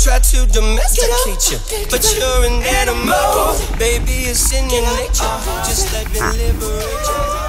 try to domesticate you, but you're an animal. Baby, it's in your nature. Just let me liberate you.